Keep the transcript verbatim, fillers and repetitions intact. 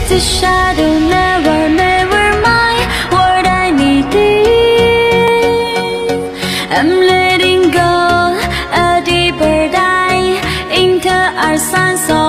the shadow, never, never mind what I needed. I'm letting go a deeper dive into our sun's